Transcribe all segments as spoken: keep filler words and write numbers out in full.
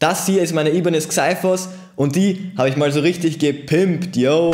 Das hier ist meine Ibanez Xyphos und die habe ich mal so richtig gepimpt, yo.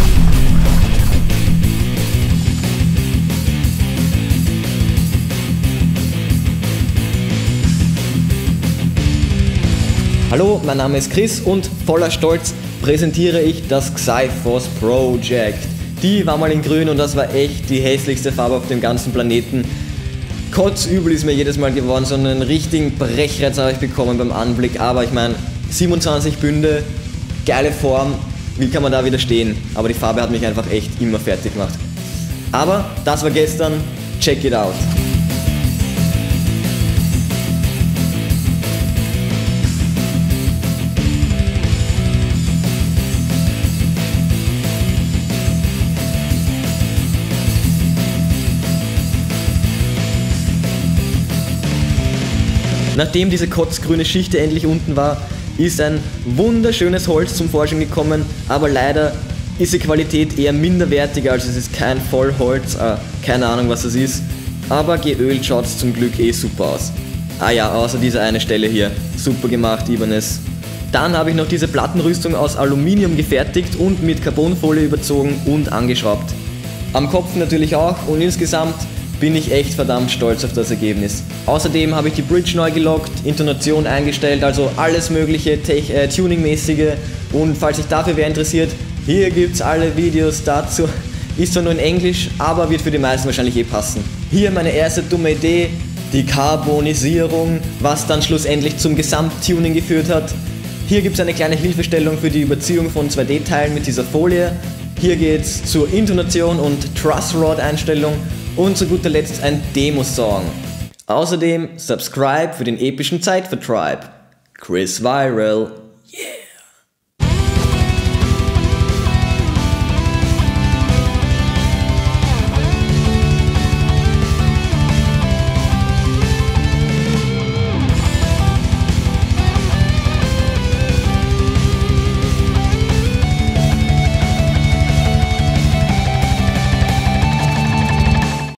Hallo, mein Name ist Chris und voller Stolz präsentiere ich das Xyphos Project. Die war mal in grün und das war echt die hässlichste Farbe auf dem ganzen Planeten. Kotzübel ist mir jedes Mal geworden, so einen richtigen Brechreiz habe ich bekommen beim Anblick. Aber ich meine, siebenundzwanzig Bünde, geile Form, wie kann man da widerstehen? Aber die Farbe hat mich einfach echt immer fertig gemacht. Aber das war gestern, check it out. Nachdem diese kotzgrüne Schicht endlich unten war, ist ein wunderschönes Holz zum Vorschein gekommen, aber leider ist die Qualität eher minderwertiger, also es ist kein Vollholz, äh, keine Ahnung was es ist, aber geölt schaut es zum Glück eh super aus. Ah ja, außer diese eine Stelle hier, super gemacht Ibanez. Dann habe ich noch diese Plattenrüstung aus Aluminium gefertigt und mit Carbonfolie überzogen und angeschraubt. Am Kopf natürlich auch und insgesamt bin ich echt verdammt stolz auf das Ergebnis. Außerdem habe ich die Bridge neu gelockt, Intonation eingestellt, also alles mögliche äh, Tuning-mäßige. Und falls sich dafür wer interessiert, hier gibt es alle Videos dazu. Ist zwar nur in Englisch, aber wird für die meisten wahrscheinlich eh passen. Hier meine erste dumme Idee, die Carbonisierung, was dann schlussendlich zum Gesamttuning geführt hat. Hier gibt es eine kleine Hilfestellung für die Überziehung von zwei D-Teilen mit dieser Folie. Hier geht es zur Intonation und Truss-Rod-Einstellung. Und zu guter Letzt ein Demo-Song. Außerdem subscribe für den epischen Zeitvertreib. Chris Viral.